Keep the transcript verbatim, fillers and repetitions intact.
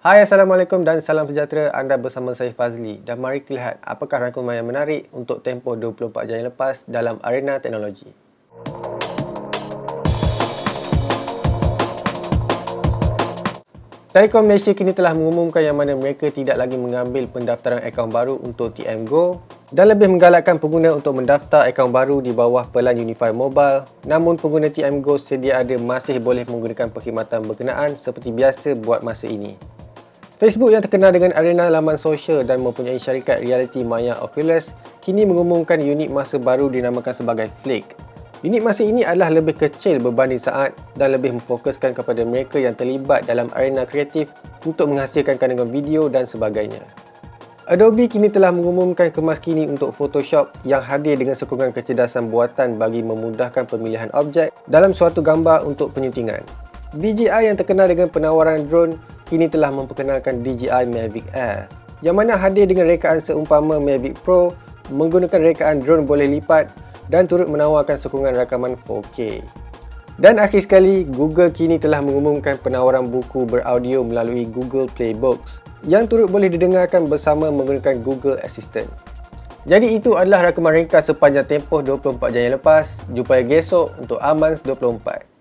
Hai, Assalamualaikum dan salam sejahtera. Anda bersama saya Fazli dan mari kita lihat apakah rangkuman yang menarik untuk tempoh dua puluh empat jam yang lepas dalam arena teknologi. Telekom Malaysia kini telah mengumumkan yang mana mereka tidak lagi mengambil pendaftaran akaun baru untuk T M Go dan lebih menggalakkan pengguna untuk mendaftar akaun baru di bawah pelan Unify Mobile. Namun pengguna T M Go sedia ada masih boleh menggunakan perkhidmatan berkenaan seperti biasa buat masa ini. Facebook yang terkenal dengan arena laman sosial dan mempunyai syarikat reality maya Oculus kini mengumumkan unit masa baru dinamakan sebagai Flick. Unit masa ini adalah lebih kecil berbanding saat dan lebih memfokuskan kepada mereka yang terlibat dalam arena kreatif untuk menghasilkan kandungan video dan sebagainya. Adobe kini telah mengumumkan kemas kini untuk Photoshop yang hadir dengan sokongan kecerdasan buatan bagi memudahkan pemilihan objek dalam suatu gambar untuk penyuntingan. D J I yang terkenal dengan penawaran drone kini telah memperkenalkan D J I Mavic Air yang mana hadir dengan rekaan seumpama Mavic Pro, menggunakan rekaan drone boleh lipat dan turut menawarkan sokongan rakaman four K. Dan akhir sekali, Google kini telah mengumumkan penawaran buku beraudio melalui Google Play Books yang turut boleh didengarkan bersama menggunakan Google Assistant. Jadi itu adalah rakaman ringkas sepanjang tempoh dua puluh empat jam yang lepas. Jumpa lagi esok untuk Amans dua puluh empat.